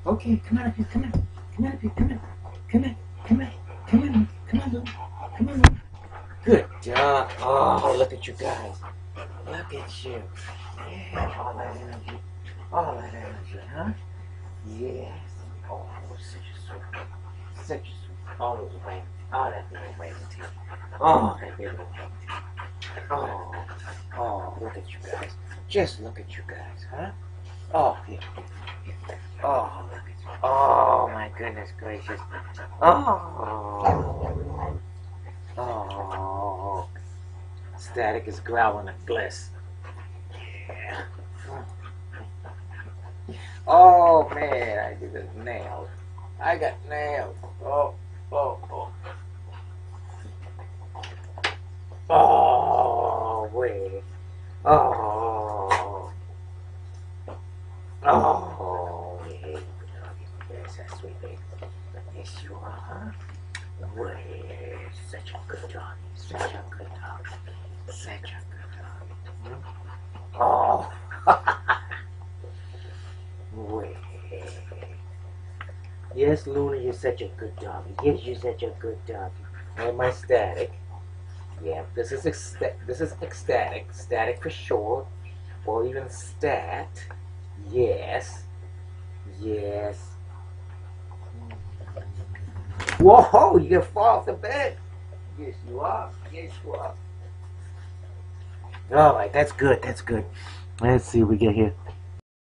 Okay, come on up here, come on. Come on up here, come on. Come on, come on, come on, come on, Lou. Come on, Lou. Good job. Oh, look at you guys. Look at you. Yeah, all that energy. All that energy, huh? Yes. Oh, such a sweet. Such a sweet. All those wings. Oh, that little wing too. Oh, that little wing too. Oh, oh, look at you guys. Just look at you guys, huh? Oh, here. Oh, look at you. Oh, my goodness gracious. Oh. Oh. Static is growling at Bliss. Yeah. Oh, man, I did it nailed. I got nailed. Oh, oh, oh. Oh, wait. Oh. Oh, yeah. Yes, that's sweet, baby. Yes, you are, huh? Well, such a good dog. Such a good dog. Such a good dog. Hmm? Oh. Well. Yes, Luna, you're such a good doggy. Yes, you're such a good doggy. And my static. Yeah, this is ecstatic. Static for sure. Or even stat. Yes. Yes. Whoa, you gonna fall off the bed. Yes, you are. Yes, you are. Alright, that's good. That's good. Let's see what we get here.